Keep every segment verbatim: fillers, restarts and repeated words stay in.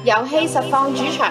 遊戲實況主場。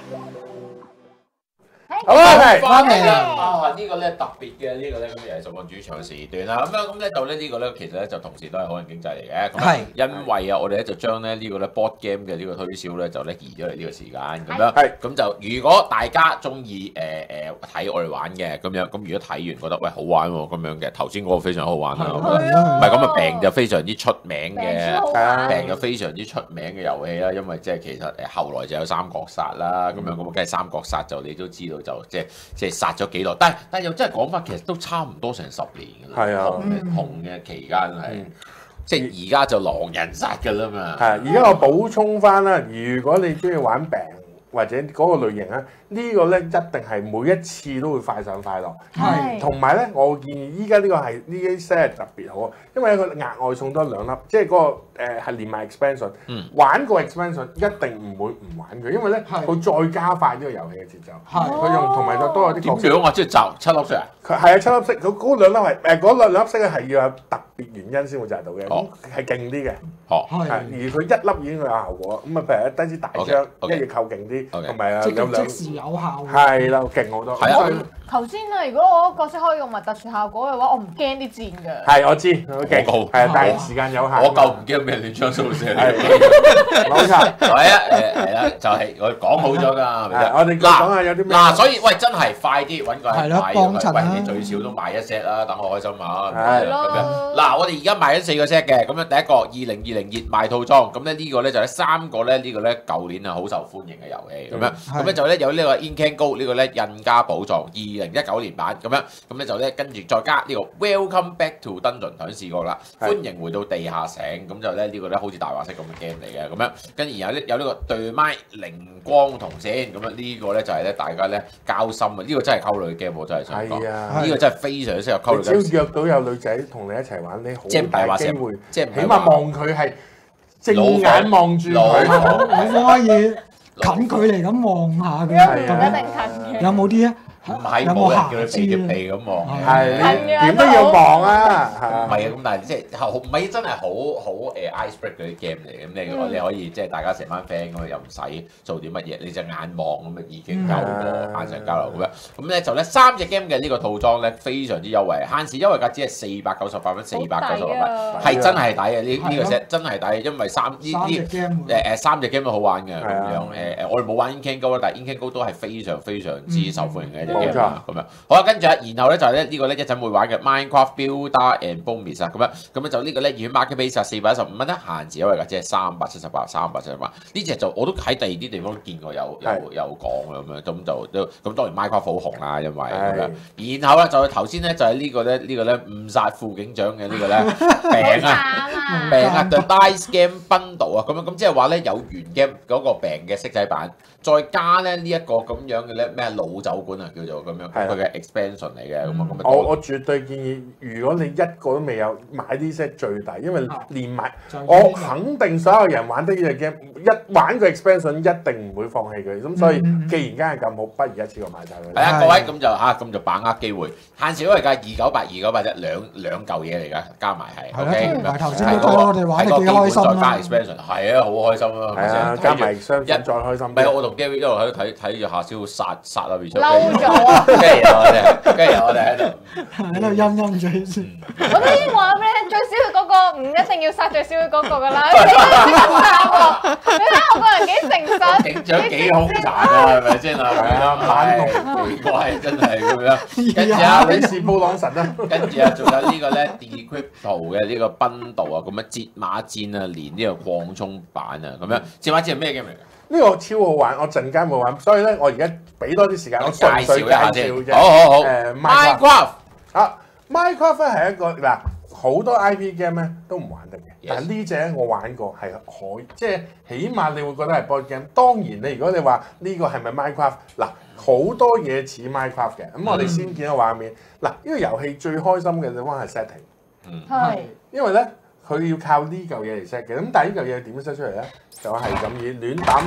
好啊，係翻嚟啦！啊，呢個咧特別嘅呢個咧咁又係實況主場嘅時段啦。咁樣咁呢度咧呢個咧其實咧就同時都係可能經濟嚟嘅。咁因為啊，我哋咧就將咧呢個咧 board game 嘅呢個推銷咧就咧移咗嚟呢個時間咁樣。係咁就如果大家中意誒誒睇我哋玩嘅咁樣，咁如果睇完覺得喂好玩喎咁樣嘅，頭先嗰個非常好玩啦。唔係咁啊，病就非常之出名嘅，病就非常之出名嘅遊戲啦。因為即係其實誒後來就有三國殺啦，咁樣咁啊，梗係三國殺就你都知道。就即係即係殺咗幾耐，但係但係又真係講翻，其實都差唔多成十年㗎啦。係啊，紅嘅期間係，嗯、即係而家就狼人殺㗎啦嘛。 係，而家我補充翻啦，如果你中意玩病或者嗰個類型咧，呢個咧一定係每一次都會快上快落。係，同埋咧，我建議依家呢個係呢啲 set 特別好，因為佢額外送多兩粒，即係嗰個。誒係、呃、連埋 expansion，、嗯、玩個 expansion 一定唔會唔玩佢，因為咧佢再加快呢個遊戲嘅節奏。係，佢用同埋都有啲點樣啊？即係集七粒色啊？ 佢係啊，七粒色，佢嗰兩粒係誒嗰兩兩粒色咧係要有特別原因先會摘到嘅，咁係勁啲嘅。哦，係，而佢一粒已經有效果。咁啊，譬如一支大槍，一嘢扣勁啲，同埋啊有兩即時有效。 係啦，勁好多。係啊。 頭先啊，如果我角色可以用埋特殊效果嘅話，我唔驚啲箭㗎。 係，我知，我勁，係啊，但係時間有限。 我夠唔驚咩亂槍掃射你？ 冇錯， 係啊，誒係啦，就係我講好咗㗎，係咪？ 我哋講下有啲咩？ 嗱，所以喂，真係快啲揾個人買咗佢， 喂，你最少都買一 set 啦，等我開心下。 係咯。嗱，我哋而家賣緊四個 set 嘅，咁樣第一個二零二零熱賣套裝，咁咧呢個咧就係三個咧，呢個咧舊年啊好受歡迎嘅遊戲，咁樣，咁咧就咧有呢個 Incan Go 呢個咧印加寶藏二零一九年版。咁樣，咁咧就咧跟住再加呢個 Welcome Back to Dungeon，頭先試過啦，歡迎回到地下城，咁就咧呢個咧好似大話式咁嘅 game 嚟嘅，咁樣跟住然後咧有呢個對麥靈光同線，咁樣呢個咧就係咧大家咧交心啊，呢個真係溝女 game，我真係想講，呢個真係非常適合溝女。 只要約到有女仔同你一齊玩，你好大機會，即係起碼望佢係正眼望住佢， 你可以近距離咁望下佢， 一定近嘅。 有冇啲啊？ 唔係冇人叫你避住避咁望， 係點都要望啊！ 唔係啊，咁但係即係唔係真係好好誒 ice break 嗰啲 game 嚟嘅，咁你你可以即係大家成班 friend 咁啊，又唔使做啲乜嘢，你隻眼望咁啊已經夠個眼神交流咁樣。咁咧就咧三隻 game 嘅呢個套裝咧非常之優惠，限時優惠價只係四百九十八蚊，四百九十八蚊係真係抵嘅，呢呢個 set 真係抵，因為三呢呢誒誒三隻 game 都好玩嘅咁樣誒誒，我哋冇玩 Incan Go 啦，但係 Incan Go 都係非常非常之受歡迎嘅。咁樣，好啦，跟住啊，然後咧就係咧呢個咧一陣會玩嘅 Minecraft Builder and Bombs 啊，咁樣，咁咧就呢個咧遠 Marketplace 四百一十五蚊咧，限時優惠價只係三百七十八，三百七十八，呢隻就我都喺第二啲地方見過有有有講咁樣，咁就都咁當然 Minecraft 好紅啦，因為咁樣，然後咧就頭先咧就係呢個咧呢個咧誤殺副警長嘅呢個咧病啊病啊 The Dice Game Bundle 啊，咁樣咁即係話咧有原 game 嗰個病嘅色仔版。再加咧呢一個咁樣嘅咧咩老酒館啊，叫做咁樣，佢嘅 expansion 嚟嘅，咁啊咁啊。我我絕對建議，如果你一個都未有買啲 set 最抵，因為連埋我肯定所有人玩得呢隻 game，一玩個 expansion 一定唔會放棄佢。咁所以既然間係咁好，不如一次過買晒佢。 係啊，各位咁就嚇咁就把握機會，限時優惠價二九八二九八啫，兩兩嚿嘢嚟㗎，加埋係 OK 咁樣。 頭先你講我哋玩得幾開心再加 expansion 係啊，好開心啊！ 係啊，加埋雙再開心。 唔係我同 Gary 一路喺度睇睇住夏小殺殺啊 Rachel， 嬲咗啊！ 跟住我哋，跟住我哋喺度喺度陰陰嘴先。 我都已經話俾你聽，最少佢嗰個唔一定要殺最少佢嗰個㗎啦。你睇下你睇我個人幾誠實， 警長幾兇殘啊，係咪先啊？係啊，猛龍奇怪真係咁樣。跟住啊， 你是布朗神啊！ 跟住啊，仲有呢個咧 Decrypto 嘅呢個賓道啊，咁樣捷馬戰啊，連呢個擴充版啊，咁樣捷馬戰係咩 game 嚟㗎？ 呢個超好玩，我陣間冇玩，所以咧我而家俾多啲時間我介紹一下先。 啫。 好好好。 誒 ，Minecraft 啊 ，Minecraft 咧係一個嗱好多 I P game 咧都唔玩得嘅，但係呢隻咧我玩過係可以，即係起碼你會覺得係 board game。當然你如果你話呢個係咪 Minecraft 嗱，好多嘢似 Minecraft 嘅，咁我哋先見到畫面。嗱，呢個遊戲最開心嘅地方係 setting， 嗯， 係， 因為咧佢要靠呢嚿嘢嚟 set 嘅，咁但係呢嚿嘢點樣 set 出嚟咧？就係咁以亂抌，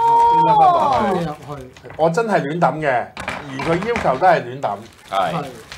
哦， 入去， 我真係亂抌嘅，而佢要求都係亂抌， 係。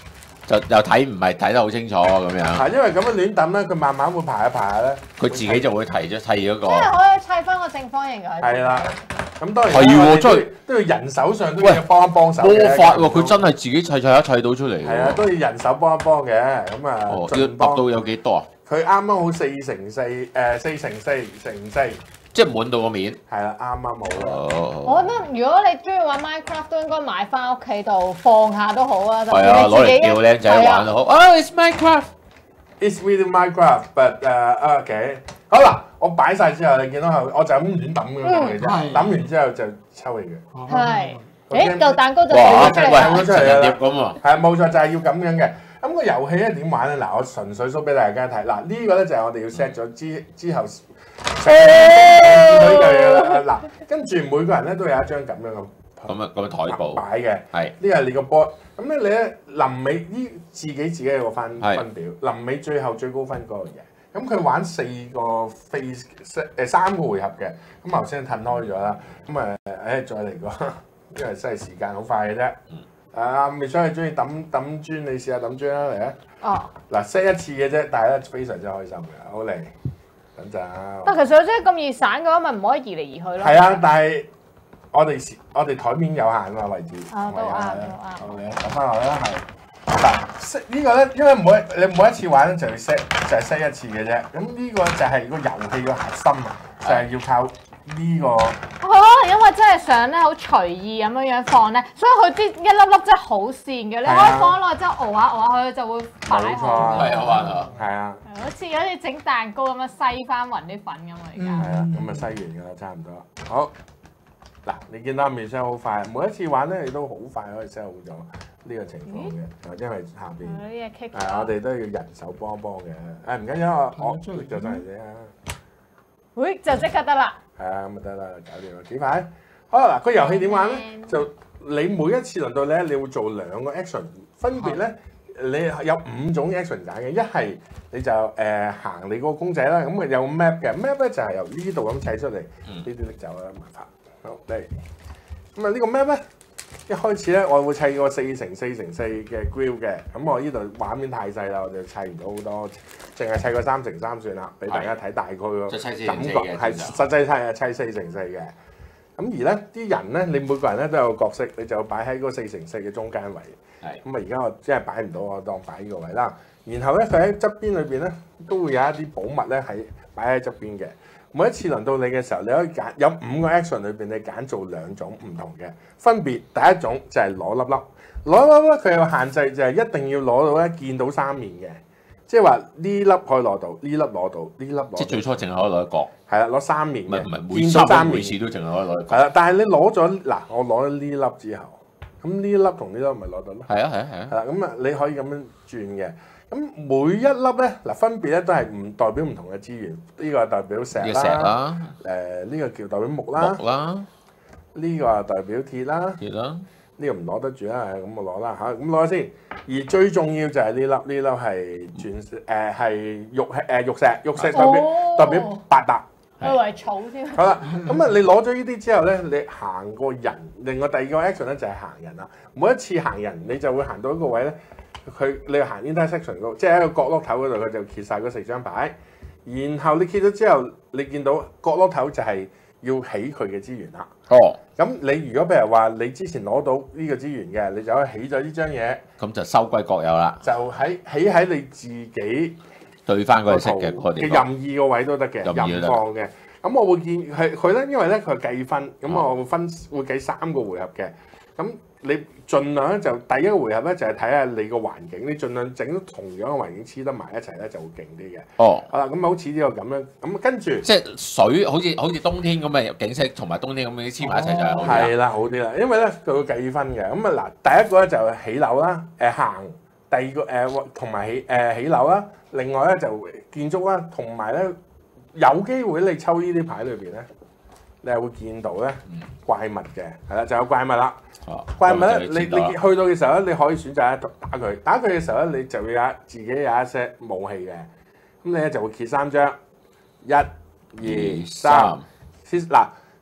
就又睇唔係睇得好清楚咁樣。 係因為咁樣亂抌咧，佢慢慢會排一排下咧， 佢自己就會提咗砌嗰個。 即係可以砌翻個正方形嘅。 係啦。咁當然係喎，真係都要人手上都要幫一幫手。 魔法喎，佢真係自己砌砌一砌到出嚟。 係啊，都要人手幫一幫嘅。咁啊， 哦，要揼到有幾多啊？ 佢啱啱好四乘四，誒四乘四乘四。 即係滿到個面， 係啦，啱啱好啦。 我覺得如果你中意玩 Minecraft 都應該買翻屋企度放下都好啊。 係啊，攞嚟叫靚仔玩都好。Oh, it's Minecraft. It's really Minecraft，but 誒 OK。好啦，我擺晒之後，你見到佢，我就咁亂抌咁樣嘅啫。抌完之後就抽起嘅。 係。誒，嚿蛋糕就哇！ 出喂， 嚟成日碟咁啊！ 係啊，冇錯，就係要咁樣嘅。咁個遊戲咧點玩咧？嗱，我純粹 show 俾大家睇。嗱，呢個咧就係我哋要 set 咗之之後。見到呢樣嘢啦，嗱，跟住每個人咧都有一張咁樣嘅咁啊咁嘅台布擺嘅， 係呢係你個 board。咁咧你咧臨尾呢自己自己有個分係分表，臨尾最後最高分嗰個嘢。咁佢玩四個 phase 誒三個回合嘅，咁頭先褪開咗啦。咁誒誒再嚟個，因為真係時間好快嘅啫。啊，未想你中意抌抌磚，你試下抌磚啦嚟啊！ 哦， 嗱 set 一次嘅啫，但係咧非常之開心嘅，好嚟。等陣。 但其實真係咁易散嘅話，咪唔可以移嚟移去咯。 係啊，但係我哋我哋台面有限啊嘛位置。 啊，都啱，都啱。 好嘅，撳翻落啦，係。嗱，set 呢個咧，因為每你每一次玩咧就要 set 就係 set 一次嘅啫。咁呢個就係個遊戲個核心啊，就係要靠呢個。 可能因為真係想咧好隨意咁樣樣放咧，所以佢啲一粒粒真係好線嘅。你可以放落之後熬下熬下佢就會擺好。 係好玩啊！ 係啊。 好似好似整蛋糕咁樣篩翻勻啲粉咁啊！而家係啊，咁啊篩完㗎啦，差唔多。好，嗱，你見到阿 Michelle 好快，每一次玩咧，你都好快可以 set 好咗呢個情況嘅，因為下邊啲嘢棘咗。 係我哋都要人手幫幫嘅。誒唔緊要，我我就真係啫。 會就即刻得啦。 係啊，咁就得啦，搞掂啦，幾快？好啦，嗱，個遊戲點玩咧？就你每一次輪到咧，你會做兩個 action，分別咧。你有五種 action 揀嘅，一係你就誒、呃、行你嗰個公仔啦，咁佢有 map 嘅 map 咧就係由呢度咁砌出嚟，呢啲拎走啦，麻煩。好嚟，咁啊呢個 map 咧一開始咧我會砌個四乘四乘四嘅 grill 嘅，咁我呢度畫面太細啦，我就砌唔到好多，淨係砌個三乘三算啦，俾大家睇大概個感覺係實際砌係砌四乘四嘅。咁而咧啲人咧，你每個人咧都有個角色，你就擺喺嗰四乘四嘅中間位。係。咁啊，而家我真係擺唔到，我當擺呢個位啦。然後咧，佢喺側邊裏邊咧，都會有一啲寶物咧喺擺喺側邊嘅。每一次輪到你嘅時候，你可以揀有五個 action 裏邊，你揀做兩種唔同嘅，分別第一種就係攞粒粒，攞粒粒佢有個限制，就係一定要攞到咧見到三面嘅。即係話呢粒可以攞到，呢粒攞到，呢粒攞到。即係最初淨係可以攞一個。係啦，攞三面嘅。 唔係每見到三面， 每次都淨係可以攞一個。 係啦，但係你攞咗嗱，我攞咗呢粒之後，咁呢粒同呢粒咪攞到咯。 係啊係啊係啊。 係啦，咁啊你可以咁樣轉嘅。咁每一粒咧嗱，分別咧都係唔代表唔同嘅資源。呢個係代表石啦。 石啦。 誒呢個叫代表木啦。 木啦。 呢個係代表鐵啦。 鐵啦。 呢個唔攞得住啦，咁我攞啦嚇，咁攞咗先。而最重要就係呢粒，呢粒係鑽誒係玉誒玉石，玉石代表、哦、代表八達。 以為草添。 好啦，咁啊你攞咗呢啲之後咧，你行個人，另外第二個 action 咧就係行人啦。每一次行人，你就會行到一個位咧，佢你行 intersection 嗰，即係喺個角落頭嗰度，佢就揭晒嗰四張牌。然後你揭咗之後，你見到角落頭就係要起佢嘅資源啦。哦。咁你如果譬如話你之前攞到呢個資源嘅，你就可以起咗呢張嘢， 咁就收歸國有啦。 就喺起喺你自己對翻嗰個色嘅嗰嘅任意個位都得嘅，任放嘅。咁我會建議係佢咧，因為咧佢計分，咁我會分會計三個回合嘅。咁你盡量咧就第一個回合咧就係睇下你個環境，你盡量整到同樣嘅環境黐得埋一齊咧就會勁啲嘅。哦，好啦，咁好似呢個咁樣，咁跟住即係水好似好似冬天咁嘅景色，同埋冬天咁嘅黐埋一齊就係好啲。 係啦，好啲啦，因為咧佢會計分嘅。咁啊嗱，第一個咧就係起樓啦，誒行；第二個誒同埋起誒起樓啦，另外咧就建築啦，同埋咧有機會你抽呢啲牌裏邊咧，你係會見到咧怪物嘅，係啦，就有怪物啦。怪物咧，你你去到嘅時候咧，你可以選擇咧打佢。打佢嘅時候咧，你就會有自己有一些武器嘅。咁你咧就會揭三張，一、二、三。先嗱，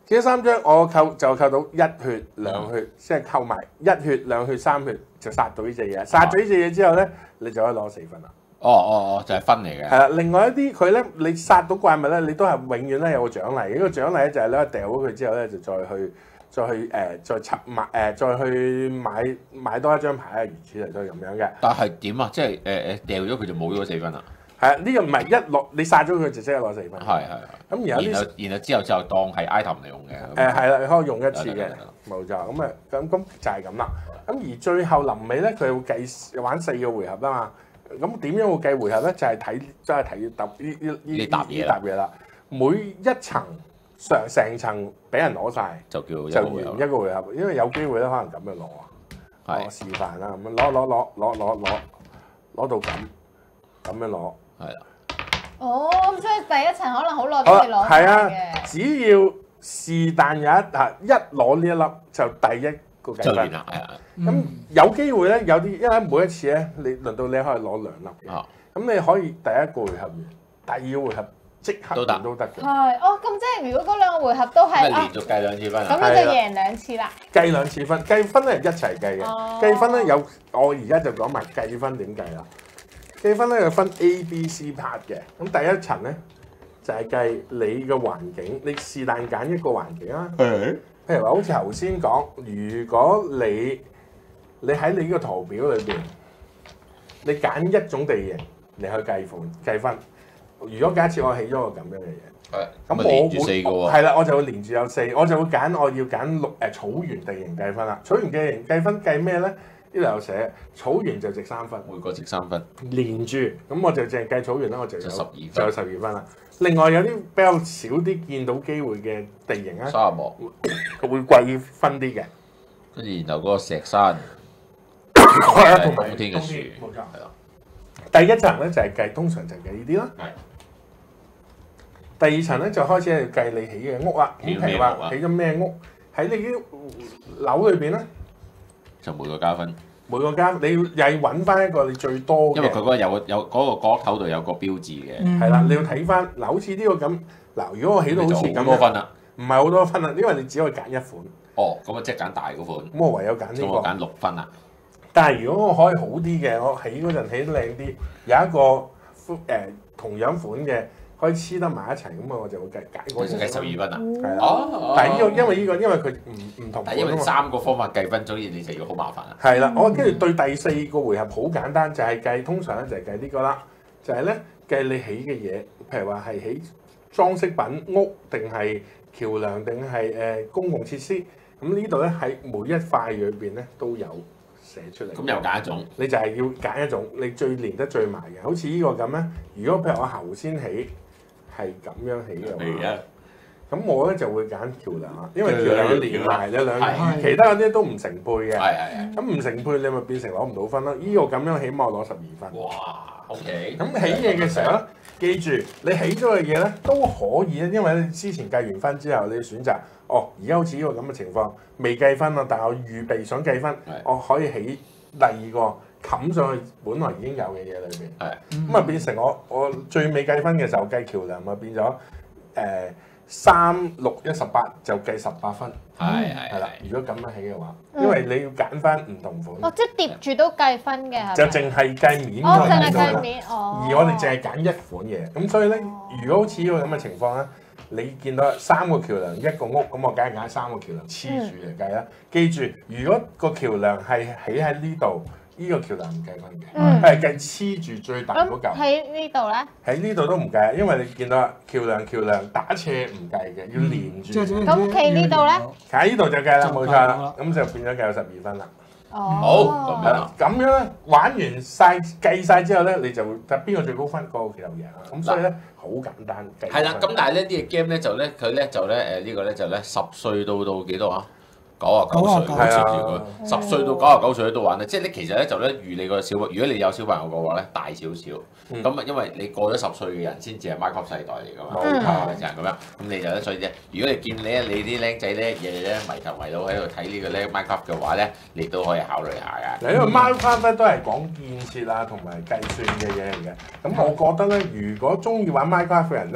結咗三張，我扣就扣到一血兩血，即係扣埋一血兩血三血就殺到呢隻嘢。殺咗呢隻嘢之後咧，你就可以攞四分啦。 哦哦哦，就係分嚟嘅。 係啦，另外一啲佢咧，你殺到怪物咧，你都係永遠咧有個獎勵。呢個獎勵咧就係咧掉咗佢之後咧，就再去再去誒、呃、再插買誒、呃、再去買買多一張牌啊，如此類推咁樣嘅。 但係點啊？即係誒誒掉咗佢就冇咗四分啦。 係啊，呢、這個唔係一攞你殺咗佢就即刻攞四分。 係係。 咁然後然後然後之後就當係 item 嚟用嘅。 誒係啦，你可以用一次嘅，冇錯。咁啊咁咁就係咁啦。咁而最後臨尾咧，佢會計玩四個回合啊嘛。咁點樣會計回合咧？就係睇真係睇揼呢呢呢呢沓嘢沓嘢啦。每一層上成層俾人攞晒， 就叫就完一個回合。因為有機會咧，可能咁樣攞啊。我示範啦，咁樣攞攞攞攞攞攞攞到咁咁樣攞。 係啦。 哦，咁所以第一層可能好耐都未攞係啊， 嘅。 只要是但有一嚇一攞呢一粒就第一個計分。 係啊。 咁有機會咧，有啲因為每一次咧，你輪到你可以攞兩粒嘅。 啊。 咁你可以第一個回合完，第二個回合即刻都得都得嘅。 係，哦，咁即係如果嗰兩個回合都係咁連續計兩次分啊。 咁你就贏兩次啦。 計兩次分，計分咧係一齊計嘅。 哦計分咧有，我而家就講埋計分點計啦。計分咧有分 A、B、C part 嘅。咁第一層咧就係、是、計你嘅環境，你是但揀一個環境啦。 係。 譬如話好似頭先講，如果你你喺你呢個圖表裏邊，你揀一種地形嚟去計分計分。如果假設我起咗個咁樣嘅嘢， 係。 咁我連住四個喎。 係啦，我就會連住有四，我就會揀我要揀綠誒草原地形計分啦。草原地形計分計咩咧？呢度有寫草原就值三分， 每個值三分。 連住咁我就淨係計草原啦，我就有就十二分就有十二分啦。另外有啲比較少啲見到機會嘅地形咧， 沙漠。 會貴分啲嘅。 跟住然後嗰個石山。 係啊，同埋冬天嘅樹。 冇錯。 係啦。 第一層咧就係計，通常就係計呢啲啦。 係。 第二層咧就開始係計你起嘅屋啦。咁譬如話起咗咩屋，喺你啲樓裏邊咧， 就每個加分。 每個間你要又要揾翻一個你最多嘅， 因為佢嗰個有個有嗰個角頭度有個標誌嘅。 係啦，你要睇翻嗱，好似呢個咁嗱，如果我起到好似咁多分啦， 唔係好多分啦，因為你只可以揀一款。 哦，咁啊即係揀大嗰款。 咁我唯有揀呢個。 咁我揀六分啦。 但係如果我可以好啲嘅，我起嗰陣起得靚啲，有一個誒、呃、同樣款嘅可以黐得埋一齊，咁啊我就會計計嗰隻。 計十二分啊！ 係啦。 哦。 但係呢個因為呢個因為佢唔唔同款啊嘛。 但係因為三個方法計分，所以你就要好麻煩啦。 係啦，我跟住對第四個回合好簡單，就係計通常咧就係計呢個啦，就係咧計你起嘅嘢，譬如話係起裝飾品屋定係橋梁定係誒公共設施，咁呢度咧喺每一塊裏邊咧都有寫出嚟。 咁又揀一種， 你就係要揀一種你最連得最埋嘅，好似呢個咁咧。如果譬如我頭先起係咁樣起嘅話，咁我咧就會揀橋梁啦，因為橋梁連埋咗兩樣，其他嗰啲都唔成配嘅。 係係係。 咁唔成配你咪變成攞唔到分啦。呢個咁樣起碼攞十二分。 哇！OK。 咁起嘢嘅時候咧，記住你起咗嘅嘢咧都可以咧，因為你之前計完分之後，你選擇哦，而家好似呢個咁嘅情況未計分啊，但係我預備想計分，我可以起第二個冚上去本來已經有嘅嘢裏邊。 係。 咁啊變成我我最尾計分嘅時候計橋梁咪變咗誒三六一十八就計十八分。 係係係啦，如果咁樣起嘅話，因為你要揀翻唔同款。 哦，即係疊住都計分嘅係咪？ 就淨係計面哦，淨係嗰個計面哦。 而我哋淨係揀一款嘢，咁所以咧，如果好似呢個咁嘅情況咧，你見到三個橋梁一個屋，咁我梗係揀三個橋梁黐住嚟計啦。記住，如果個橋梁係起喺呢度，呢個橋梁唔計分嘅，係計黐住最大嗰嚿。 喺呢度咧？ 喺呢度都唔計，因為你見到啦，橋梁橋梁打斜唔計嘅，要連住。 咁企呢度咧？ 喺呢度就計啦，冇錯啦，咁就變咗計有十二分啦。 哦。 好，咁樣。 咁樣咧，玩完晒計晒之後咧，你就睇邊個最高分，嗰個就贏啦。咁所以咧，好簡單計。 係啦，咁但係咧呢個 game 咧就咧佢咧就咧誒呢個咧就咧十歲到到幾多啊？九啊九歲， 係啊， 十歲到九啊九歲都玩咧，即係咧其實咧就咧預你個小朋友，如果你有小朋友嘅話咧，大少少，咁啊因為你過咗十歲嘅人先至係 Minecraft 世代嚟㗎嘛，就係咁樣，咁你就咧所以啫，如果你見你你啲僆仔咧日日咧迷頭迷腦喺度睇呢個咧 Minecraft 嘅話咧，你都可以考慮下㗎。 嗱，因為 Minecraft 咧都係講建設啊同埋計算嘅嘢嚟嘅，咁我覺得咧，如果中意玩 Minecraft 嘅人咧，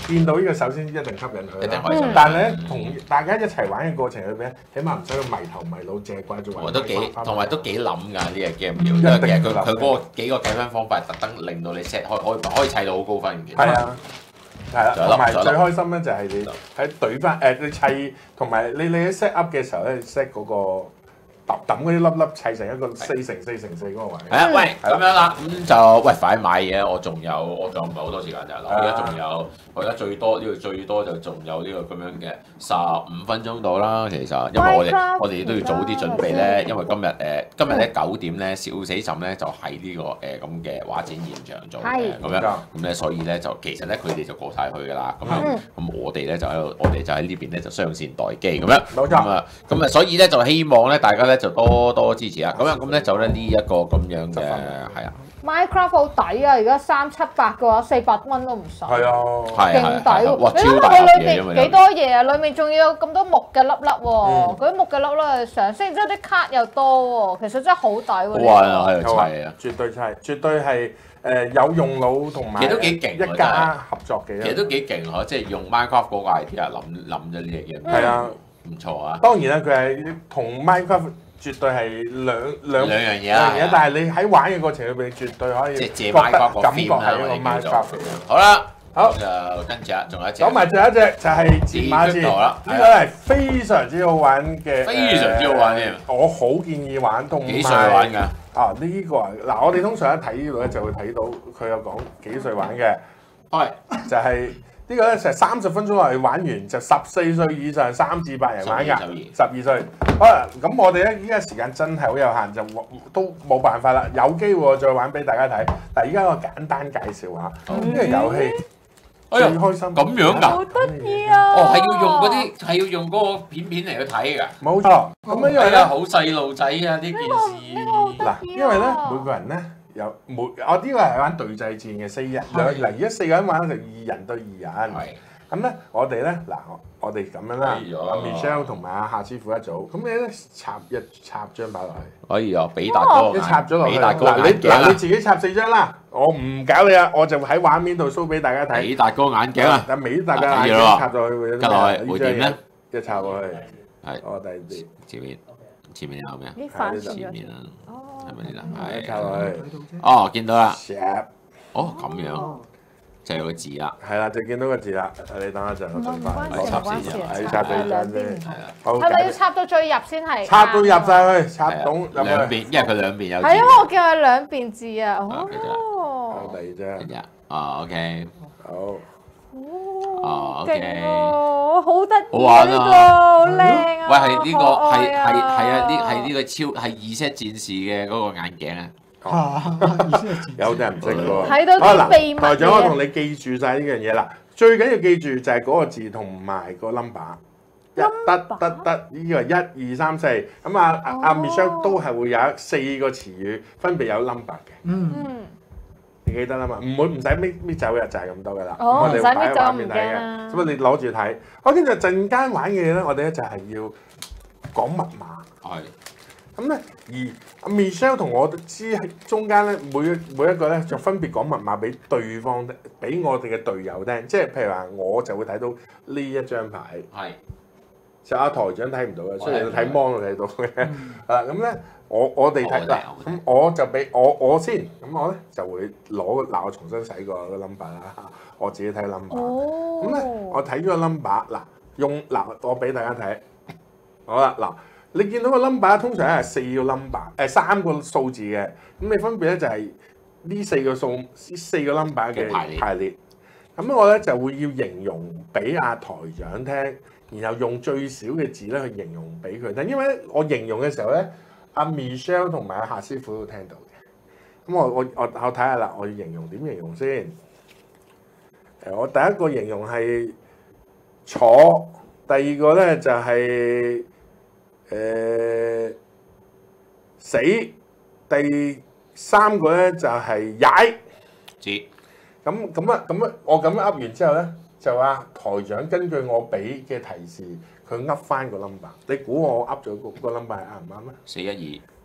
見到呢個首先一定吸引佢啦。 一定開心。 但係咧，同大家一齊玩嘅過程裏邊，起碼唔使咁迷頭迷腦，淨係掛住玩。 我都幾，同埋都幾諗㗎呢個 game 要，因為其實佢佢嗰個幾個計分方法，特登令到你 set 可可以可以砌到好高分嘅。 係啊，係啦，同埋最開心咧就係你喺對翻誒你砌，同埋你你喺 set up 嘅時候咧 set 嗰個。揼揼嗰啲粒粒砌成一個四乘四乘四嗰個位。 係啊，喂，咁樣啦，咁就喂快買嘢，我仲有我仲唔係好多時間就係啦，我而家仲有我而家最多呢個最多就仲有呢個咁樣嘅十五分鐘到啦，其實因為我哋我哋都要早啲準備咧，因為今日誒今日咧九點咧笑死朕咧就喺呢個誒咁嘅畫展現場做嘅，咁樣咁咧所以咧就其實咧佢哋就過晒去㗎啦，咁樣咁我哋咧就喺度，我哋就喺呢邊咧就雙線待機咁樣， 冇錯， 咁啊咁啊所以咧就希望咧大家咧。就多多支持啊！咁樣咁咧就咧呢一個咁樣嘅係啊 ，Minecraft 好抵啊！而家三七八嘅話，四百蚊都唔使。 係啊， 係勁抵喎！ 哇， 你諗下佢裏面幾多嘢啊？裏面仲要有咁多木嘅粒粒喎，嗰啲木嘅粒粒上升，之後啲卡又多喎，其實真係好抵喎！ 好玩啊，喺度砌啊！ 絕對砌，絕對係誒有用腦同埋， 其實都幾勁， 一家合作嘅。 其實都幾勁嗬，即係用 Minecraft 嗰個 idea 諗諗咗呢樣嘢。 係啊， 唔錯啊！ 當然啦，佢係同 Minecraft。絕對係兩兩兩樣嘢啦， 但係你喺玩嘅過程裏邊，絕對可以即係借 Minecraft 個 feel 啦，我哋叫做。好啦，好就跟住啊，仲有一隻。 講埋最後一隻就係戰馬戰啦，呢個係非常之好玩嘅， 非常之好玩嘅。 我好建議玩，同埋幾歲玩㗎？ 啊呢個啊嗱，我哋通常一睇呢度咧就會睇到佢有講幾歲玩嘅，係就係。呢個咧就係三十分鐘內玩完，就十四歲以上三至八人玩㗎，十二歲。好啦，咁我哋咧依家時間真係好有限，就都冇辦法啦。有機會我再玩俾大家睇。但係依家我簡單介紹下呢個遊戲，最開心咁樣㗎， 好得意啊！ 哦，係要用嗰啲係要用嗰個片片嚟去睇㗎。 冇錯，咁樣因為咧好細路仔啊呢件事。 嗱，因為咧每個人咧。有每我呢個係玩對製戰嘅四人兩嗱，而家四個人玩就二人對二人。係咁咧，我哋咧嗱，我哋咁樣啦，阿 Michelle 同埋阿夏師傅一組，咁你咧插一插張擺落去。可以啊，比達哥，一插咗落去。比達哥眼鏡嗱，你自己插四張啦，我唔搞你啊，我就喺畫面度 show 俾大家睇。比達哥眼鏡啊，但比達嘅眼鏡插落去會點？落去會點咧？一插落去，係。我第二啲前面前面有咩啊？呢前面啊。係咪呢度？係插落去。哦，見到啦。哦，咁樣就有個字啦。係啦，就見到個字啦。你等一陣，我盡快。我插先啫，係插四張啫。係啦。 係咪要插到最入先係？ 插到入晒去，插到入兩邊，因為佢兩邊有。 係因為我叫佢兩邊字啊。哦。 第二張。 哦 ，OK。 好。 哦 ，OK。 好得意啊！呢個好靚啊！ 喂，係呢個係係係啊！呢係呢個超係二 set 戰士嘅嗰個眼鏡啊！ 有啲人唔識喎。 睇到啲秘密。 台長，我同你記住晒呢樣嘢啦。最緊要記住就係嗰個字同埋個 number。一得得得，呢個一二三四。咁啊阿 Michelle 都係會有四個詞語，分別有 number 嘅。嗯。你記得啦嘛，唔會唔使搣搣走嘅，就係咁多噶啦。 哦，唔使搣走唔驚啦。咁啊，你攞住睇。好，跟住陣間玩嘅嘢咧，我哋咧就係要講密碼。係。咁咧，而阿 Michelle 同我都知喺中間咧，每每一個咧就分別講密碼俾對方，俾我哋嘅隊友聽。即係譬如話，我就會睇到呢一張牌。係。就阿台長睇唔到嘅，雖然睇芒就睇到嘅。啊，咁咧。我我哋睇啦，咁我就俾我我先，咁我咧就會攞嗱，我重新洗過個 number 啦，我自己睇 number。咁咧，我睇咗個 number，嗱用嗱我俾大家睇，好啦嗱，你見到個 number 通常係四個 number，誒三個數字嘅，咁你分別咧就係呢四個數四個 number 嘅排列。咁我咧就會要形容俾阿台長聽，然後用最少嘅字咧去形容俾佢聽，因為咧我形容嘅時候咧。阿 Michelle 同埋阿夏師傅都聽到嘅，咁我我我我睇下啦，我要形容點形容先？誒，我第一個形容係坐，第二個咧就係、是、誒、呃、死，第三個咧就係踩。知。咁咁啊咁啊，我咁樣噏完之後咧，就話台長根據我俾嘅提示。佢噏翻個 number，你估我噏咗個個 number 係啱唔啱咧？四一二，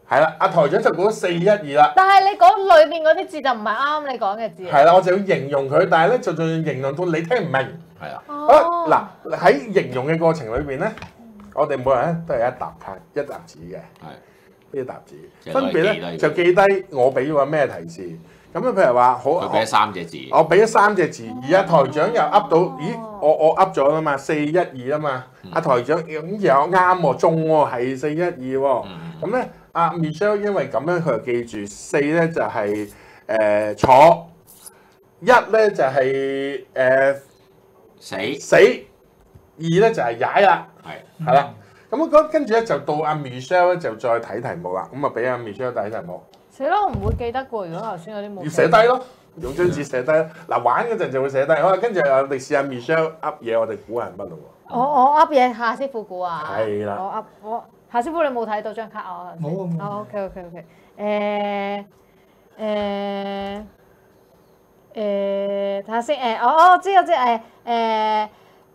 係啦，阿台長就估咗四一二啦。 但係你講裏面嗰啲字就唔係啱你講嘅字。 係啦，我就要形容佢，但係咧就仲要形容到你聽唔明。 係啊。 好啦，嗱喺形容嘅過程裏邊咧，我哋每人咧都係一沓卡一沓紙嘅。係。呢一沓紙，分別咧就記低我俾咗個咩提示。咁啊，譬如話好， 佢俾咗三隻字， 我俾咗三隻字，而阿台長又噏到，咦，我我噏咗啦嘛，四一二啊嘛，阿台長咁又啱喎，中喎，係四一二喎。咁咧，阿 Michelle 因為咁樣，佢就記住四咧就係誒坐，一咧就係誒死死，二咧就係踩啦， 係係啦。咁嗰跟住咧就到阿 Michelle 咧就再睇題目啦，咁啊俾阿 Michelle 睇題目。 死啦！我唔會記得過，如果頭先嗰啲冇。 要寫低咯，用張紙寫低咯。嗱玩嗰陣就會寫低，好啦，跟住我哋試下 Michelle 噏嘢，我哋估係乜咯喎？ 我我噏嘢，夏師傅估啊。 係啦。 我噏我夏師傅，你冇睇到張卡啊？ 冇冇。 哦，OK OK OK。誒誒誒，睇下先。誒，我我知我知誒誒。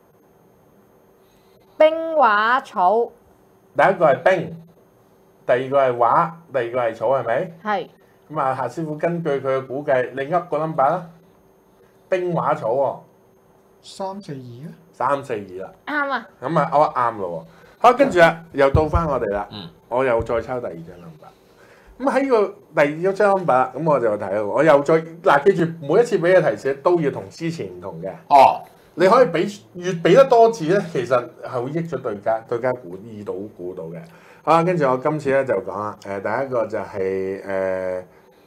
冰畫草， 第一個係冰，第二個係畫，第二個係草，係咪？係。咁啊，夏師傅根據佢嘅估計，你噏個 number 啦。冰畫草喎。 三四二啊。三四二啦。 啱啊。 咁啊，我啱咯喎。好，跟住啊，又到翻我哋啦。 嗯。 我又再抽第二張 number。咁喺個第二張 number，咁我就睇咯。我又再嗱，記住每一次俾嘅提示都要同之前唔同嘅。 哦。 你可以俾越俾得多字咧，其實係會益咗對家，對家估意到估到嘅。好啦，跟住我今次咧就講啦。誒、呃，第一個就係誒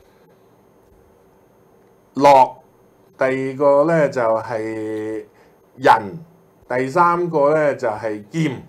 樂，第二個咧就係、是、人，第三個咧就係、是、劍，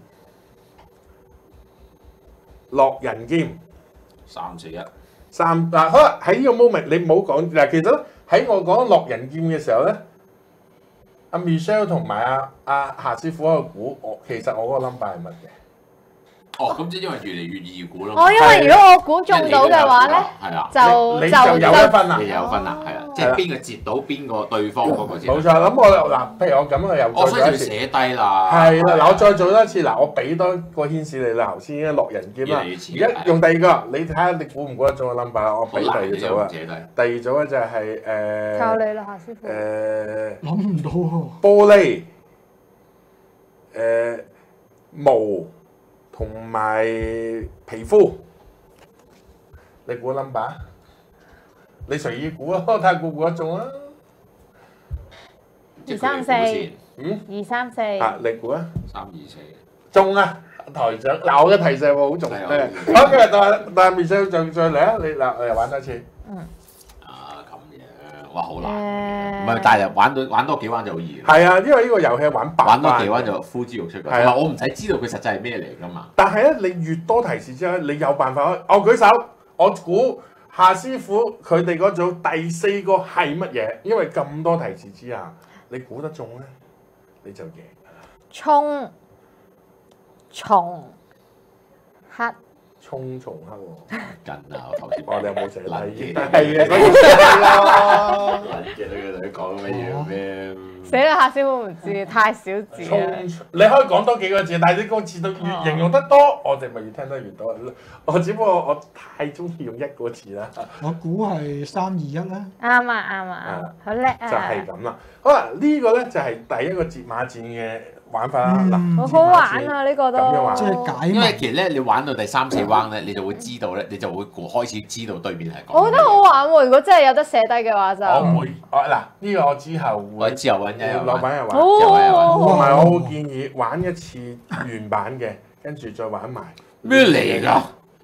樂人劍， 三四一， 三嗱、啊，好啦，喺呢個 moment 你唔好講嗱，其實咧喺我講樂人劍嘅時候咧。阿 Michelle 同埋阿阿夏師傅喺度估，我其實我嗰個 number 係乜嘅？ 哦，咁即係因為越嚟越易估啦。 哦，因為如果我估中到嘅話咧， 係啊， 就你就有一分啦， 你有分啦，係啊，即係邊個截到邊個對方嗰個先。 冇錯，咁我嗱，譬如我咁，我又我需要再做一次。 寫低啦。 係啦，嗱，我再做多一次，嗱，我俾多個顯示你啦，頭先咧樂人劍啦，而家用第二個，你睇下你估唔估得中個 number 啦？我俾第二組啊，第二組咧就係誒， 靠你啦，夏師傅。 誒， 諗唔到喎。 玻璃，誒毛。同埋皮膚，你估 number？你隨意估咯，睇下估唔估得中啊！ 二三四， 嗯， 二三四。 啊，你估啊？ 三二四。 中啊！台長，嗱我嘅提示喎好重嘅。好，今日到但係 Michelle 再再嚟啊！你嗱我又玩多次。 嗯。 啊咁樣，哇好難。唔係，但係玩到玩多幾彎就好易。 係啊，因為呢個遊戲玩八彎。 玩多幾彎就呼之欲出㗎。係啊，我唔使知道佢實際係咩嚟㗎嘛。 但係咧，你越多提示之後，你有辦法可以。我舉手，我估夏師傅佢哋嗰組第四個係乜嘢？因為咁多提示之下，你估得中咧，你就贏㗎啦。 葱蟲黑。 葱蟲黑喎， 近啊！我頭先我哋有冇寫低？ 係啊，所以寫咯。 記得佢講乜嘢咩？ 死啦！夏師傅唔知，太少字啦。 你可以講多幾個字，但係你個字都越形容得多，我哋咪越聽得越多。我只不過我太中意用一個字啦。 我估係三二一啦。 啱啊啱啊，好叻啊！ 就係咁啦。好啦，呢個咧就係第一個折馬戰嘅玩法啦。嗱， 好好玩啊！呢個都即係解因為其實咧，你玩到第三四彎咧，你就會知道咧，你就會開始知道對面係講。 我覺得好玩喎！如果真係有得寫低嘅話就。 我會，我嗱呢個我之後會。 我之後揾一老闆又玩，同埋我會建議玩一次原版嘅，跟住再玩埋。 咩嚟㗎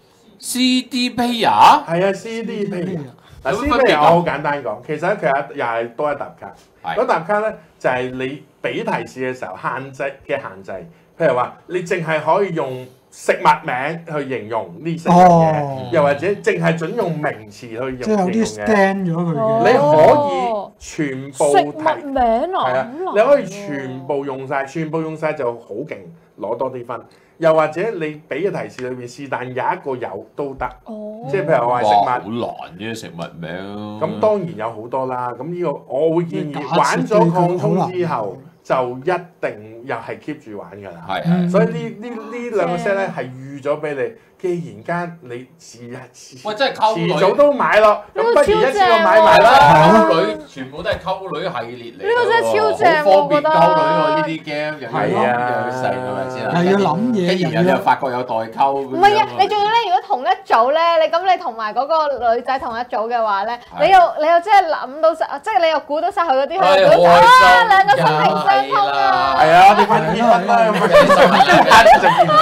？C D player？ 係啊 ，C D player。嗱 ，C D player 我好簡單講，其實其實又係多一沓卡。嗰沓卡咧就係你俾提示嘅時候限制嘅限制，譬如話你淨係可以用食物名去形容呢食樣嘢，又或者淨係準用名詞去形容嘅。 即係有啲 stand 咗佢嘅。 你可以全部食物名啊， 係啊，你可以全部用晒，全部用晒就好勁，攞多啲分。又或者你俾嘅提示裏邊是但有一個有都得，即係譬如我話食物， 好難啫食物名。 咁當然有好多啦。咁呢個我會建議玩咗擴充之後，就一定又係 keep 住玩㗎啦。 係係。 所以呢呢呢兩個 set 咧係預預咗俾你。既然間你遲遲喂，真係溝女遲早都買咯，咁不如一次過買埋係啦。 溝女全部都係溝女系列嚟。 呢個真係超正， 好方便溝女喎！ 我覺得呢啲 game 又要諗又要食，係咪先啊？ 又要諗嘢， 跟住然後你又發覺有代溝。 唔係啊！你仲要咧，如果同一組咧，你咁你同埋嗰個女仔同一組嘅話咧，你又你又真係諗到晒，即係你又估到晒佢嗰啲係嗰啲啊，兩個心靈相通啊！ 係啊，你快啲結婚啦！咁就見唔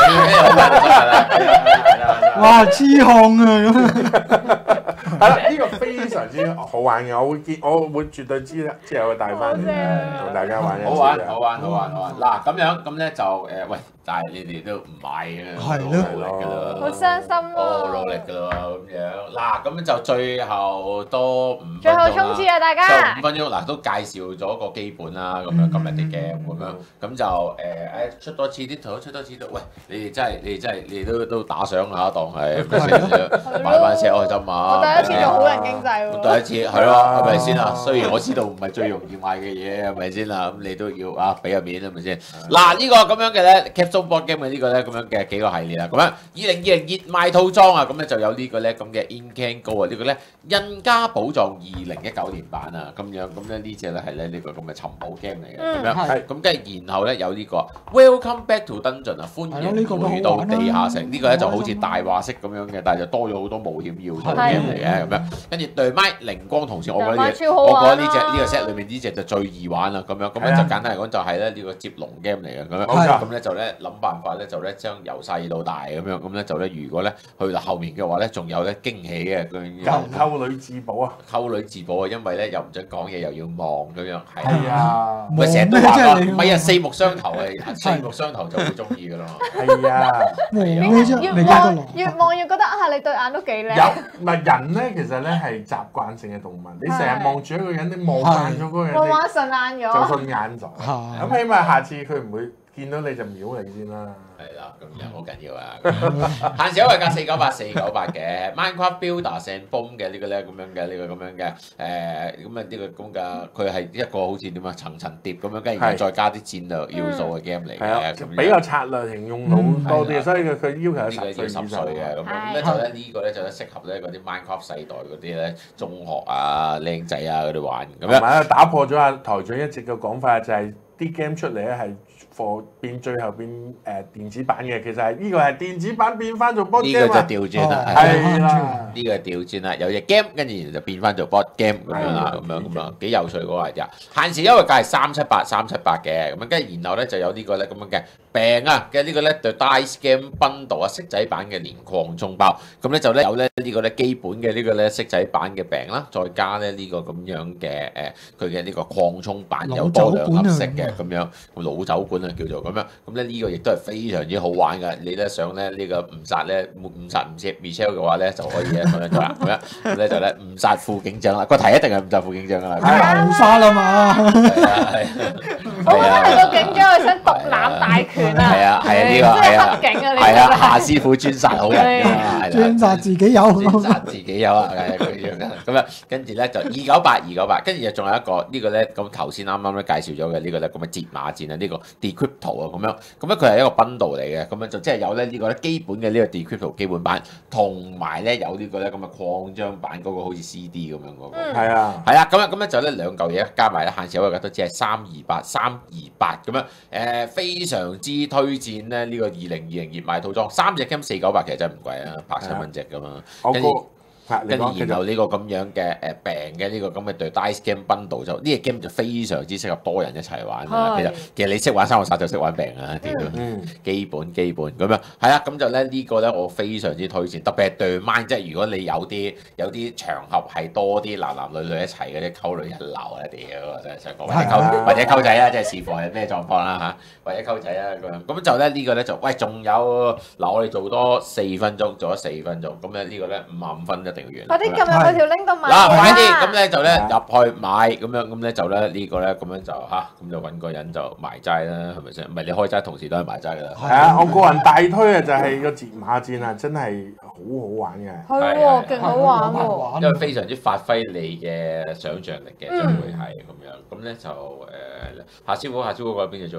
到。 哇！痴漢啊咁。 係啦，呢個非常之好玩嘅，我會見，我會絕對知之後會帶翻嚟同大家玩一次。 好玩，好玩，好玩，好玩。嗱咁樣咁咧就誒喂，但係你哋都唔買嘅， 係咯， 努力㗎啦， 好傷心啊！ 好努力㗎啦咁樣。嗱咁就最後多五分鐘啦。 最後衝刺啊！大就家五分鐘嗱，都介紹咗個基本啦，咁樣今日啲 game 咁樣，咁就誒誒出多次啲圖，出多次圖。喂，你哋真係，你哋真係，你哋都都打賞下當係買翻車開心啊！ 我第一次做好人經濟喎。 第一次係咯，係咪先啊？雖然我知道唔係最容易買嘅嘢，係咪先啊？咁你都要啊俾個面係咪先？嗱呢個咁樣嘅咧 Capstone Board Game 嘅呢個咧咁樣嘅幾個系列啊，咁樣二零二零熱賣套裝啊，咁咧就有呢個咧咁嘅 In-Can Go 啊，呢個咧印加寶藏二零一九年版啊，咁樣咁咧呢隻咧係咧呢個咁嘅尋寶 game 嚟嘅，咁樣咁跟住然後咧有呢個 Welcome Back to Dungeon 啊，歡迎回到地下城，呢個咧就好似大話式咁樣嘅，但係就多咗好多冒險要素 game 嚟嘅咁樣，跟住對麥靈光同時，我覺得呢隻我覺得呢隻呢個 set 裏面呢隻就最易玩啦，咁樣咁咧就簡單嚟講就係咧呢個接龍 game 嚟嘅咁樣，咁咧就咧諗辦法咧就咧將由細到大咁樣，咁咧就咧如果咧去到後面嘅話咧，仲有咧驚喜嘅咁樣。 溝女自保啊！ 溝女自保啊，因為咧又唔準講嘢，又要望咁樣，係係啊， 咪成日都話咯，唔係啊，四目相投係四目相投就會中意噶啦嘛。係啊， 越望越望越覺得啊，你對眼都幾靚。 有唔係人咧，其實咧係習慣性嘅動物。你成日望住一個人，你望慣咗嗰個人， 望慣順眼咗， 就順眼咗。咁起碼下次佢唔會見到你就秒你先啦。 係啦，咁樣好緊要啊！限時優惠價四九八四九八嘅 Minecraft Builder and Boom 嘅呢個咧咁樣嘅呢個咁樣嘅誒咁啊呢個咁嘅佢係一個好似點啊層層疊咁樣，跟住再加啲戰略要素嘅 game 嚟嘅， 比較策略型用腦多啲，所以佢佢要求係十歲十歲嘅咁樣。咁咧就咧呢個咧就咧適合咧嗰啲 Minecraft 世代嗰啲咧中學啊靚仔啊嗰啲玩咁樣。 同埋打破咗阿台長一直嘅講法，就係啲 game 出嚟咧係。貨變最後變誒、呃、電子版嘅，其實係呢個係電子版變翻做 board game 呢個就調轉啦， 係啦， 呢個調轉啦，有隻 game 跟住就變翻做 board game 咁樣啦，咁樣咁樣幾有趣嗰個係呀。限時優惠價係三七八三七八嘅，咁樣跟住然後咧就有呢個咧咁樣嘅病啊嘅呢個咧 The Dice Game Bundle 啊，色仔版嘅連擴充包，咁咧就咧有咧呢個咧基本嘅呢個咧色仔版嘅病啦，再加咧呢個咁樣嘅誒佢嘅呢個擴充版有多兩盒色嘅咁樣老酒館啊叫做咁樣，咁咧呢個亦都係非常之好玩㗎。你咧想咧呢個誤殺咧誤殺唔切 Michelle 嘅話咧就可以咧咁樣做啦，咁樣咁咧就咧誤殺副警長啦。個題一定係誤殺副警長㗎啦， 誤殺啦嘛。 係啊係。 我覺得係個警長佢想獨攬大權啊！ 係啊係啊呢個係啊， 黑警啊！ 係啊夏師傅專殺好人㗎嘛， 專殺自己有， 專殺自己有啊，係咁樣嘅。咁啊跟住咧就二九八二九八，跟住又仲有一個呢個咧咁頭先啱啱咧介紹咗嘅呢個咧咁嘅捷馬戰啊，呢個 Decrypto 啊咁樣，咁咧佢係一個 bundle 嚟嘅，咁樣就即係有咧呢個咧基本嘅呢個 Decrypto 基本版，同埋咧有呢個咧咁嘅擴張版嗰個好似 C D 咁樣嗰個， 係啊， 係啊，咁啊咁咧就咧兩嚿嘢加埋咧限時優惠價都只係三二八三二八咁樣，誒非常之推薦咧呢個二零二零熱賣套裝，三隻 game 四九八其實真係唔貴啊，百七蚊隻噶嘛，跟住。跟住然後呢個咁樣嘅誒病嘅呢個咁嘅對 Dice Game Bundle 就呢個 game 就非常之適合多人一齊玩啊！其實其實你識玩三國殺就識玩病啊，屌、嗯！基本基本咁樣係啊，咁就咧呢個咧我非常之推薦，特別係對 mind 即係如果你有啲有啲場合係多啲男男女女一齊嗰啲溝女一流啊屌！真係想講或者溝或者溝仔啊，即係視乎係咩狀況啦嚇，或者溝仔啊咁樣，咁就咧呢個咧就喂仲有嗱我哋做多四分鐘，做咗四分鐘，咁咧呢個咧五十五分一。 快啲撳入嗰條 link 度買嗱，快啲咁咧就咧入去買咁樣，咁咧就咧呢個咧咁樣就嚇，咁就揾個人就埋齋啦，係咪先？唔係你開齋同時都係埋齋㗎啦。 係啊，我個人大推啊，就係個捷馬戰啊，真係好好玩嘅。 係喎，勁好玩喎。 因為非常之發揮你嘅想像力嘅，將會係咁樣。咁咧就誒，夏師傅，夏師傅嗰邊就做啊。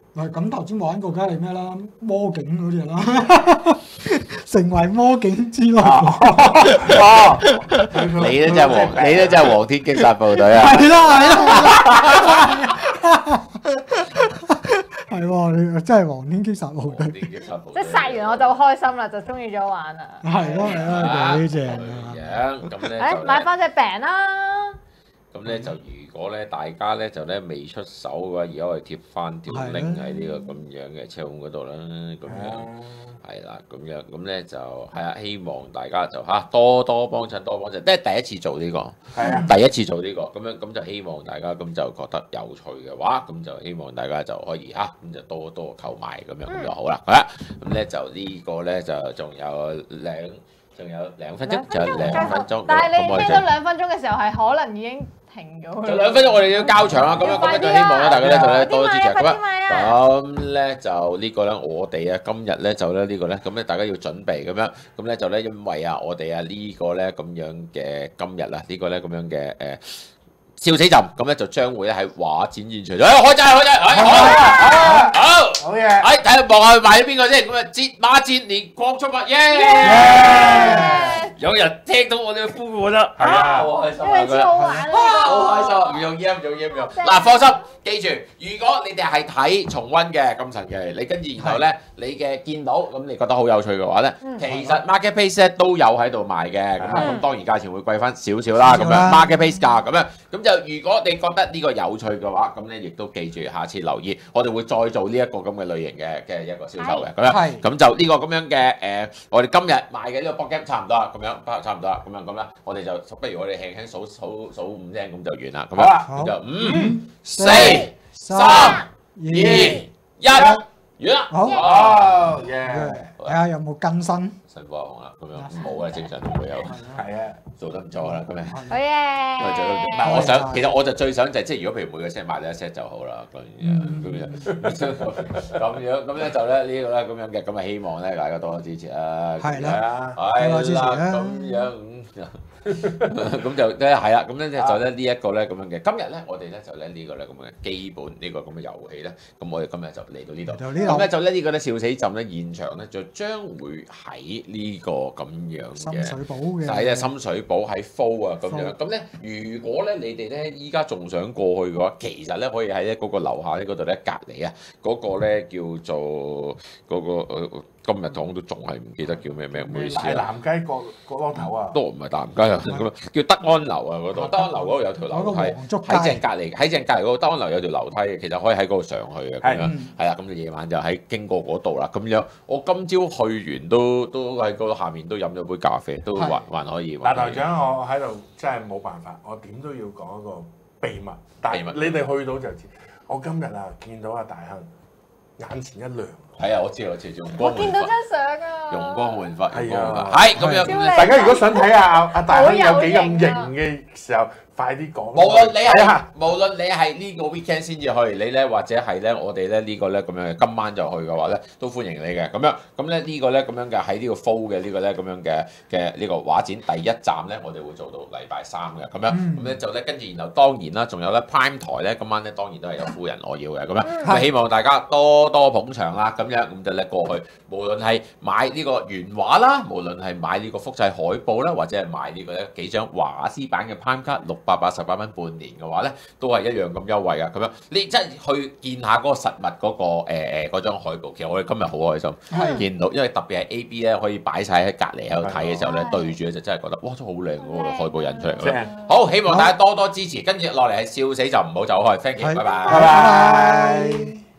係咁頭先玩過，梗係咩啦？魔警嗰啲啦，成為魔警之樂。 哦， 你咧真係黃，你咧真係黃天擊殺部隊啊！ 係啦係啦，係喎，你真係黃天擊殺部隊。 即係殺完我就開心啦，就中意咗玩啦。 係咯係咯，幾正啊！ 咁咧， 誒買翻隻餅啦。 咁咧就如果咧大家咧就咧未出手嘅話，而家可以貼翻條 link 喺呢個咁樣嘅車款嗰度啦，咁樣係啦，咁樣咁咧就係啊，希望大家就嚇多多幫襯，多幫襯，即係第一次做呢個， 係啊， 第一次做呢個，咁樣咁就希望大家咁就覺得有趣嘅話，咁就希望大家就可以嚇咁就多多購買咁樣咁就好啦，係啦，咁咧就呢個咧就仲有兩仲有兩分鐘，仲有兩分鐘， 但係你聽到兩分鐘嘅時候係可能已經停咗。 就兩分鐘，我哋要交場啦，咁樣咁樣就希望咧，大家咧就咧多啲支持咁樣。 啊！ 咁咧就呢個咧，我哋啊今日咧就咧呢個咧，咁咧大家要準備咁樣，咁咧就咧因為啊我哋啊呢個咧咁樣嘅今日啊呢個咧咁樣嘅誒笑死朕，咁咧就將會咧喺畫展現場，誒開齋開齋，好好好嘢！ 誒睇下望下賣咗邊個先，咁啊捷馬戰連擴充物，耶！有人聽到我哋嘅呼喚啦，係啊，好開心啊！ 因為超好玩啊！ 好開心，唔用音，唔用音，唔用。嗱，放心，記住，如果你哋係睇重溫嘅咁神奇，你跟住然後咧，你嘅見到咁，你覺得好有趣嘅話咧，其實 Marketplace 咧都有喺度賣嘅，咁啊，咁當然價錢會貴翻少少啦，咁樣 Marketplace 價咁樣，咁就如果你覺得呢個有趣嘅話，咁咧亦都記住下次留意，我哋會再做呢一個咁嘅類型嘅嘅一個銷售嘅，咁樣，咁就呢個咁樣嘅誒，我哋今日賣嘅呢個 board game 差唔多啦，咁樣。差唔多啦，咁樣咁啦，我哋就不如我哋輕輕數數數五聲咁就完啦，咁樣咁就五、四、三、二、一，完啦。 好， 哦，耶！ 睇下有冇更新。 神火紅啦，咁樣冇啊，正常都會有。 係啊， 做得唔錯啦，咁樣。 好嘢！ 唔係，我想其實我就最想就係即係如果譬如每個 set 買咗一 set 就好啦，咁樣咁樣咁樣咁咧就咧呢個咧咁樣嘅咁啊，希望咧大家多多支持啦。 係啦， 係多支持啦。 咁樣咁就咧係啦，咁咧就咧呢一個咧咁樣嘅。今日咧我哋咧就咧呢個咧咁嘅基本呢個咁嘅遊戲咧，咁我哋今日就嚟到呢度。咁咧就咧呢個咧笑死朕咧現場咧就將會喺呢個咁樣嘅深水埗嘅， 係啊，深水埗喺 Flow 啊咁樣。咁咧如果咧你哋咧依家仲想過去嘅話，其實咧可以喺咧嗰個樓下咧嗰度咧隔離啊，嗰個咧叫做嗰個誒。今日講都仲係唔記得叫咩名，唔好意思啊！ 大南街角角落頭啊， 都唔係大南街啊，咁啊叫德安樓啊嗰度，德安樓嗰度有條樓梯，喺正隔離，喺正隔離嗰個德安樓有條樓梯嘅，其實可以喺嗰度上去嘅咁樣，係啦，咁就夜晚就喺經過嗰度啦，咁樣我今朝去完都都喺嗰度下面都飲咗杯咖啡，都還還可以。 但台長，我喺度真係冇辦法，我點都要講一個秘密，但係你哋去到就知。我今日啊見到阿大亨眼前一亮。係啊，我知我知，用光我見到張相啊， 容光煥發， 係啊， 係咁樣。 大家如果想睇下阿阿大亨有幾咁型嘅時候，快啲講。 無論你係無論你係呢個 weekend 先至去，你咧或者係咧我哋咧呢個咧咁樣今晚就去嘅話咧，都歡迎你嘅。咁樣咁咧呢個咧咁樣嘅喺呢個 Flow 嘅呢個咧咁樣嘅嘅呢個畫展第一站咧，我哋會做到禮拜三嘅。咁樣咁咧就咧跟住然後當然啦，仲有咧 Prime 台咧今晚咧當然都係有夫人我要嘅。咁樣咁希望大家多多捧場啦。咁咁就咧過去，無論係買呢個原畫啦，無論係買呢個複製海報啦，或者係買呢個咧幾張畫師版嘅 Prime 卡，六百八十八蚊半年嘅話咧，都係一樣咁優惠啊！咁樣你真係去見下嗰個實物嗰、嗰個誒誒嗰張海報，其實我哋今日好開心，的見到，因為特別係 A B 咧可以擺晒喺隔離喺度睇嘅時候咧，的對住咧就真係覺得哇，真係好靚嗰個海報印出嚟。的好，希望大家多多支持，跟住落嚟係笑死就唔好走開 ，thank you，拜拜。拜拜。